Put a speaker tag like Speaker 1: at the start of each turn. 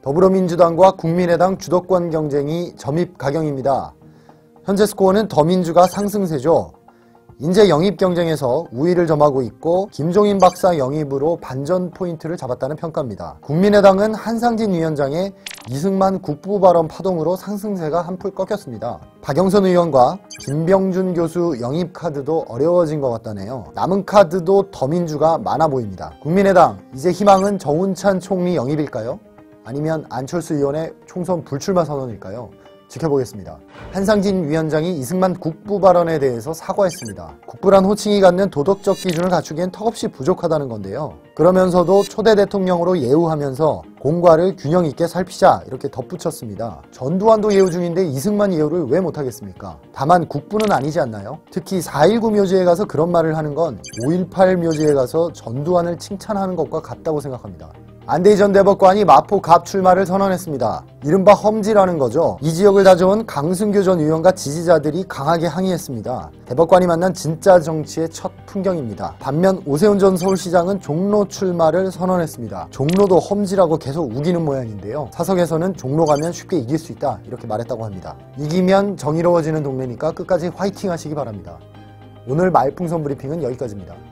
Speaker 1: 더불어민주당과 국민의당 주도권 경쟁이 점입 가경입니다. 현재 스코어는 더민주가 상승세죠. 인재 영입 경쟁에서 우위를 점하고 있고 김종인 박사 영입으로 반전 포인트를 잡았다는 평가입니다. 국민의당은 한상진 위원장의 이승만 국부 발언 파동으로 상승세가 한풀 꺾였습니다. 박영선 의원과 김병준 교수 영입 카드도 어려워진 것 같다네요. 남은 카드도 더민주가 많아 보입니다. 국민의당, 이제 희망은 정운찬 총리 영입일까요? 아니면 안철수 의원의 총선 불출마 선언일까요? 지켜보겠습니다. 한상진 위원장이 이승만 국부 발언에 대해서 사과했습니다. 국부란 호칭이 갖는 도덕적 기준을 갖추기엔 턱없이 부족하다는 건데요. 그러면서도 초대 대통령으로 예우하면서 공과를 균형 있게 살피자 이렇게 덧붙였습니다. 전두환도 예우 중인데 이승만 예우를 왜 못하겠습니까? 다만 국부는 아니지 않나요? 특히 4.19 묘지에 가서 그런 말을 하는 건 5.18 묘지에 가서 전두환을 칭찬하는 것과 같다고 생각합니다. 안대희 전 대법관이 마포 갑 출마를 선언했습니다. 이른바 험지라는 거죠. 이 지역을 다져온 강승규 전 의원과 지지자들이 강하게 항의했습니다. 대법관이 만난 진짜 정치의 첫 풍경입니다. 반면 오세훈 전 서울시장은 종로 출마를 선언했습니다. 종로도 험지라고 계속 우기는 모양인데요. 사석에서는 종로 가면 쉽게 이길 수 있다 이렇게 말했다고 합니다. 이기면 정의로워지는 동네니까 끝까지 화이팅 하시기 바랍니다. 오늘 말풍선 브리핑은 여기까지입니다.